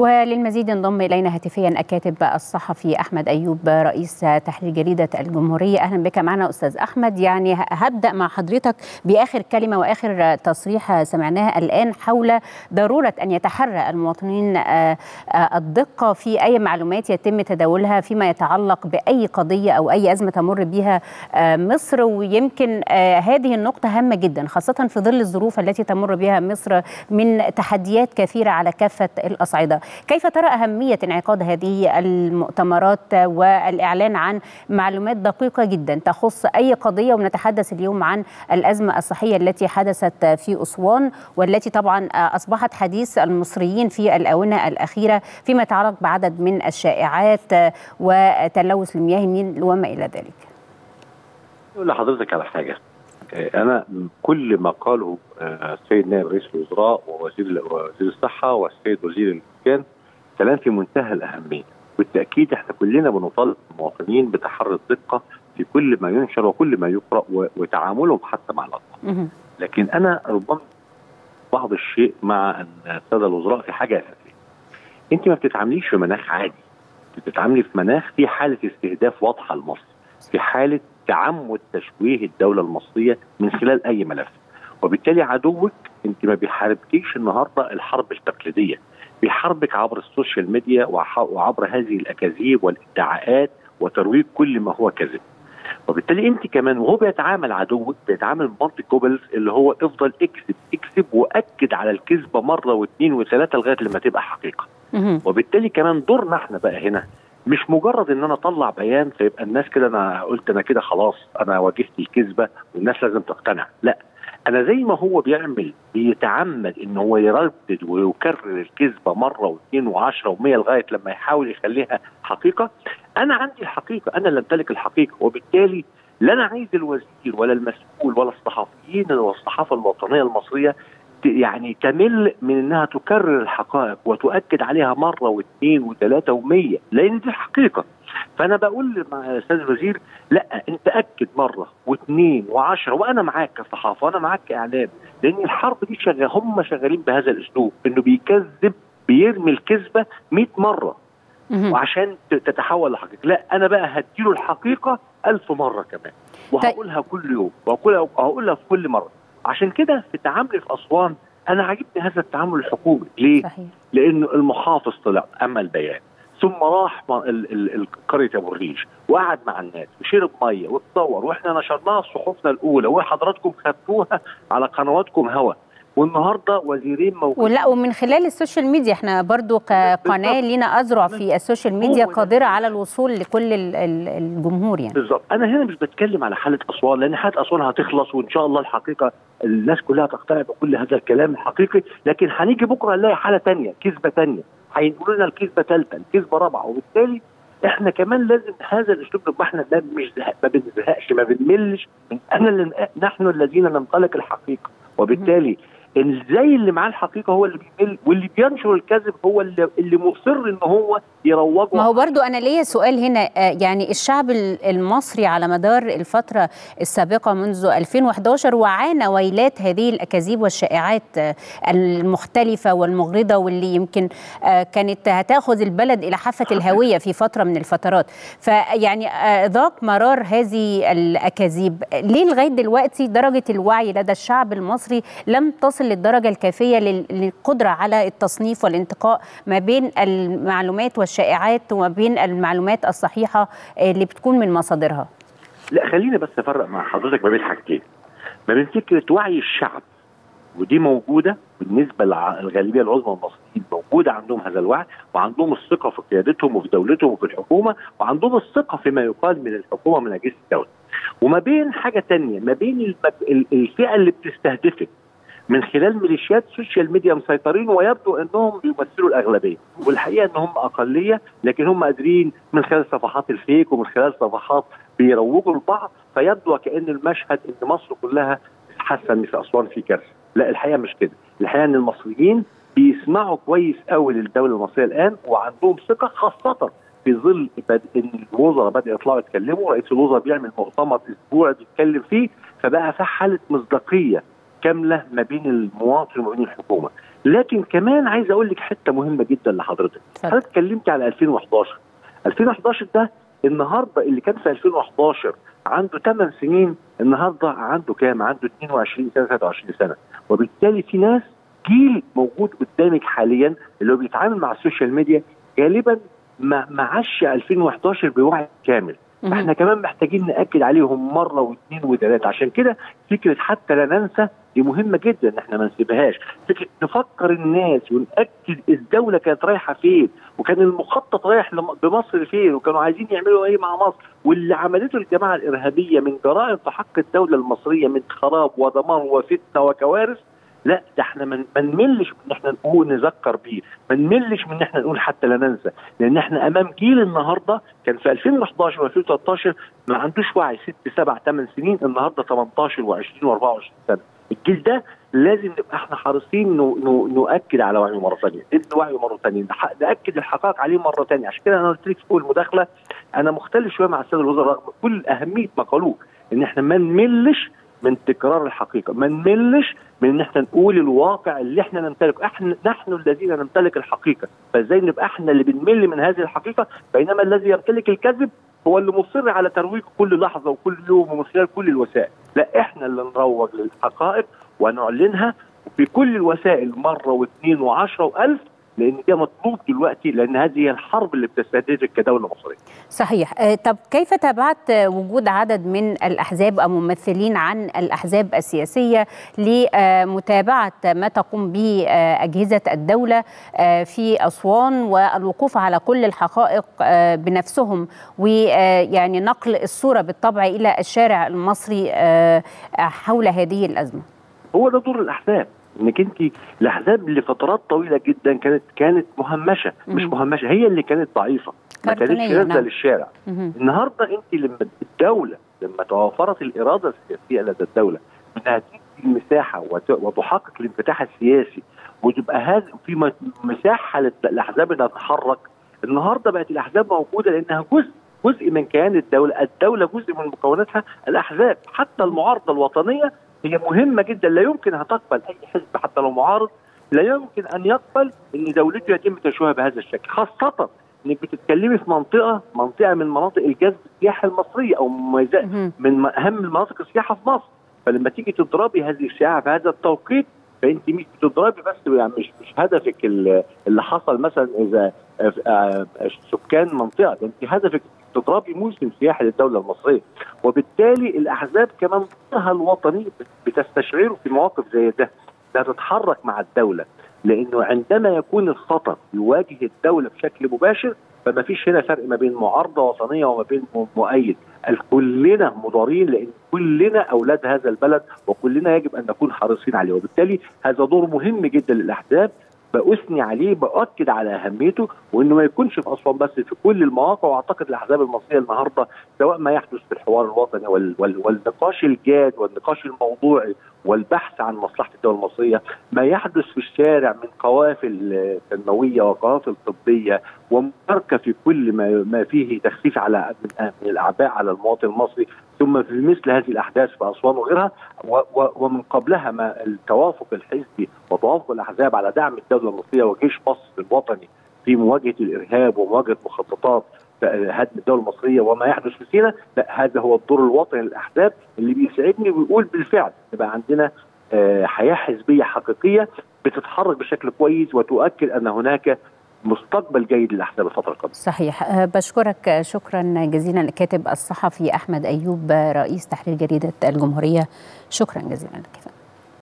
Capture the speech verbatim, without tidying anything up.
وللمزيد انضم إلينا هاتفيا الكاتب الصحفي أحمد أيوب رئيس تحرير جريدة الجمهورية. أهلا بك معنا أستاذ أحمد. يعني هبدأ مع حضرتك بآخر كلمة وآخر تصريح سمعناها الآن حول ضرورة أن يتحرى المواطنين الدقة في أي معلومات يتم تداولها فيما يتعلق بأي قضية أو أي أزمة تمر بها مصر، ويمكن هذه النقطة هامة جدا خاصة في ظل الظروف التي تمر بها مصر من تحديات كثيرة على كافة الأصعدة. كيف ترى أهمية انعقاد هذه المؤتمرات والإعلان عن معلومات دقيقة جدا تخص أي قضية؟ ونتحدث اليوم عن الأزمة الصحية التي حدثت في أسوان والتي طبعا أصبحت حديث المصريين في الآونة الأخيرة فيما يتعلق بعدد من الشائعات وتلوث المياه النيل وما إلى ذلك. أقول لحضرتك على حاجة. أنا كل ما قاله السيد نائب رئيس الوزراء ووزير وزير الصحة والسيد وزير الإسكان كلام في منتهى الأهمية، بالتأكيد احنا كلنا بنطالب المواطنين بتحري الدقة في كل ما ينشر وكل ما يقرأ وتعاملهم حتى مع الأطفال. لكن أنا ربما بعض الشيء مع السادة الوزراء في حاجة أساسية. أنت ما بتتعامليش في مناخ عادي، بتتعاملي في مناخ في حالة استهداف واضحة لمصر، في حالة تعمد تشويه الدولة المصرية من خلال أي ملف. وبالتالي عدوك أنت ما بيحاربكيش النهارده الحرب التقليدية، بيحاربك عبر السوشيال ميديا وعبر هذه الأكاذيب والادعاءات وترويج كل ما هو كذب. وبالتالي أنت كمان وهو بيتعامل عدوك بيتعامل بمنطق جوبلز اللي هو افضل اكذب اكذب وأكد على الكذبة مرة واثنين وثلاثة لغاية لما تبقى حقيقة. وبالتالي كمان دورنا احنا بقى هنا مش مجرد ان انا اطلع بيان فيبقى الناس كده انا قلت انا كده خلاص انا واجهت الكذبه والناس لازم تقتنع، لا، انا زي ما هو بيعمل بيتعمد ان هو يردد ويكرر الكذبه مره واثنين وعشره ومية لغايه لما يحاول يخليها حقيقه. انا عندي الحقيقه، انا اللي امتلك الحقيقه، وبالتالي لا انا عايز الوزير ولا المسؤول ولا الصحفيين والصحافه الوطنيه المصريه يعني تمل من انها تكرر الحقائق وتؤكد عليها مره واثنين وثلاثه ومية، لان دي الحقيقه. فانا بقول مع الاستاذ الوزير لا، انت اكد مره واثنين وعشره وانا معاك كصحافه وانا معاك كاعلام، لان الحرب دي شغال، هم شغالين بهذا الاسلوب انه بيكذب بيرمي الكذبه مية مره وعشان تتحول لحقيقه. لا، انا بقى هديله الحقيقه ألف مره كمان وهقولها كل يوم وهقولها في كل مره. عشان كده في تعاملي في أسوان أنا عجبني هذا التعامل الحكومي. ليه؟ صحيح. لأنه المحافظ طلع أما البيان ثم راح قرية أبو الريش وقعد مع الناس وشرب مية واتصور واحنا نشرناها في صحفنا الأولى وحضراتكم خدتوها على قنواتكم هوا، والنهارده وزيرين موجودين. ولا ومن خلال السوشيال ميديا احنا برضو كقناه لينا اذرع في السوشيال ميديا قادره على الوصول لكل الجمهور يعني. بالظبط. انا هنا مش بتكلم على حاله اسوان لان حاله اسوان هتخلص وان شاء الله الحقيقه الناس كلها تقتنع بكل هذا الكلام الحقيقي، لكن هنيجي بكره نلاقي حاله ثانيه، كذبه ثانيه، هيقولوا لنا الكذبه ثالثه، الكذبه رابعه، وبالتالي احنا كمان لازم هذا الاسلوب نبقى احنا مش زهق، ما بنزهقش ما بنملش من انا اللي نحن الذين نمتلك الحقيقه. وبالتالي ازاي اللي معاه الحقيقه هو اللي بيمل واللي بينشر الكذب هو اللي اللي مصر ان هو يروجه. ما هو برضو انا ليا سؤال هنا، يعني الشعب المصري على مدار الفتره السابقه منذ ألفين وأحد عشر وعانى ويلات هذه الاكاذيب والشائعات المختلفه والمغرضه واللي يمكن كانت هتاخذ البلد الى حافه الهويه في فتره من الفترات، فيعني ذاق مرار هذه الاكاذيب. ليه لغايه دلوقتي درجه الوعي لدى الشعب المصري لم تصل للدرجة الكافية للقدرة على التصنيف والانتقاء ما بين المعلومات والشائعات وما بين المعلومات الصحيحة اللي بتكون من مصادرها؟ لا، خليني بس أفرق مع حضرتك ما بين حاجتين، ما بين فكرة وعي الشعب ودي موجودة بالنسبة للغالبية العظمى المصريين، موجودة عندهم هذا الوعي وعندهم الثقة في قيادتهم وفي دولتهم وفي الحكومة وعندهم الثقة فيما يقال من الحكومة من أجهزة الدولة، وما بين حاجة تانية ما بين الفئة اللي بتستهدفك من خلال ميليشيات سوشيال ميديا مسيطرين ويبدو انهم بيمثلوا الاغلبيه، والحقيقه ان هم اقليه، لكن هم قادرين من خلال صفحات الفيك ومن خلال صفحات بيروجوا لبعض فيبدو كأن المشهد ان مصر كلها حاسه ان في اسوان في كارثه. لا، الحقيقه مش كده، الحقيقه ان المصريين بيسمعوا كويس قوي للدوله المصريه الان وعندهم ثقه، خاصه في ظل ان الوزراء بدأوا يطلعوا يتكلموا، رئيس الوزراء بيعمل مؤتمر اسبوع بيتكلم فيه، فبقى في حاله مصداقيه كامله ما بين المواطن وما بين الحكومه. لكن كمان عايز اقول لك حته مهمه جدا لحضرتك. حضرتك اتكلمت على ألفين وحداشر. ألفين وحداشر ده النهارده اللي كان في ألفين وحداشر عنده ثمان سنين، النهارده عنده كام؟ عنده اثنين وعشرين سنه، ثلاثة وعشرين سنه. وبالتالي في ناس جيل موجود قدامك حاليا اللي هو بيتعامل مع السوشيال ميديا غالبا ما ما عاش ألفين وحداشر بوعي كامل. فاحنا كمان محتاجين ناكد عليهم مره واثنين وثلاثه. عشان كده فكره حتى لا ننسى دي مهمه جدا ان احنا ما نسيبهاش. فكره نفكر الناس وناكد الدوله كانت رايحه فين، وكان المخطط رايح بمصر فين، وكانوا عايزين يعملوا ايه مع مصر، واللي عملته الجماعه الارهابيه من جرائم في حق الدوله المصريه من خراب ودمار وفتنه وكوارث. لا ده احنا ما نملش من ان احنا نقول نذكر بيه، ما نملش من ان احنا نقول حتى لا ننسى، لان احنا امام جيل النهارده كان في ألفين وحداشر وألفين وثلاثة عشر ما عندوش وعي، ست سبع ثمان سنين، النهارده ثمانية عشر وعشرين وأربعة وعشرين سنه. الجيل ده لازم نبقى احنا حريصين نؤكد على وعيه مره ثانيه، ندي وعيه مره ثانيه، ناكد الحقائق عليه مره ثانيه. عشان كده انا قلت لك في المداخله انا مختلف شويه مع الساده الوزراء رغم كل اهميه ما قالوه، ان احنا ما نملش من تكرار الحقيقه، ما نملش من ان احنا نقول الواقع اللي احنا نمتلكه، احنا نحن الذين نمتلك الحقيقه، فازاي نبقى احنا اللي بنمل من هذه الحقيقه، بينما الذي يمتلك الكذب هو اللي مصر على ترويج كل لحظه وكل يوم ومن خلال كل الوسائل. لا احنا اللي نروج للحقائق ونعلنها في كل الوسائل مره واثنين وعشره والف، لان ده مطلوب دلوقتي، لان هذه هي الحرب اللي بتستهدفك كدوله مصريه. صحيح. طب كيف تابعت وجود عدد من الاحزاب او ممثلين عن الاحزاب السياسيه لمتابعه ما تقوم به اجهزه الدوله في اسوان والوقوف على كل الحقائق بنفسهم، ويعني نقل الصوره بالطبع الى الشارع المصري حول هذه الازمه؟ هو ده دور الاحزاب، انك انت الاحزاب لفترات طويله جدا كانت كانت مهمشه، مش مهمشه، هي اللي كانت ضعيفه، ما كانتش نازله نعم. للشارع. النهارده انت لما الدوله لما توافرت الاراده السياسيه لدى الدوله انها تدي المساحه وتحقق الانفتاح السياسي وتبقى هذا في مساحه للاحزاب انها تتحرك، النهارده بقت الاحزاب موجوده لانها جزء جزء من كيان الدوله، الدوله جزء من مكوناتها الاحزاب، حتى المعارضه الوطنيه هي مهمة جدا. لا يمكن أن تقبل أي حزب حتى لو معارض، لا يمكن أن يقبل أن دولته يتم تشويهها بهذا الشكل، خاصة أنك بتتكلمي في منطقة منطقة من مناطق الجذب السياحي المصرية أو مميزات من أهم المناطق السياحة في مصر. فلما تيجي تضربي هذه السياحة في هذا التوقيت فأنت مش بتضربي بس، يعني مش مش هدفك اللي حصل مثلا إذا سكان منطقة، ده أنت هدفك تضربي موسم سياحي للدولة المصرية. وبالتالي الأحزاب كمان دورها الوطني بتستشعره في مواقف زي ده، لا تتحرك مع الدولة، لأنه عندما يكون الخطر يواجه الدولة بشكل مباشر فما فيش هنا فرق ما بين معارضة وطنية وما بين مؤيد، كلنا مضارين لأن كلنا أولاد هذا البلد وكلنا يجب أن نكون حريصين عليه. وبالتالي هذا دور مهم جدا للأحزاب، بأثني عليه، بأكد على أهميته، وإنه ما يكونش في أسوان بس، في كل المواقع. وأعتقد الأحزاب المصرية النهارده سواء ما يحدث في الحوار الوطني وال وال والنقاش الجاد والنقاش الموضوعي والبحث عن مصلحة الدولة المصرية، ما يحدث في الشارع من قوافل تنموية وقوافل طبية ومشاركة في كل ما ما فيه تخفيف على من الأعباء على المواطن المصري، ثم في مثل هذه الأحداث في أسوان وغيرها، ومن قبلها ما التوافق الحزبي وتوافق الأحزاب على دعم الدولة المصرية وجيش مصر الوطني في مواجهة الإرهاب ومواجهة مخططات هدم الدولة المصرية وما يحدث في سيناء. لا، هذا هو الدور الوطني للأحزاب اللي بيسعدني ويقول بالفعل يبقى عندنا حياة حزبية حقيقية بتتحرك بشكل كويس وتؤكد أن هناك مستقبل جيد للأحزاب الفترة القادمة. صحيح. بشكرك شكرا جزيلا الكاتب الصحفي أحمد أيوب رئيس تحرير جريدة الجمهورية، شكرا جزيلا لك.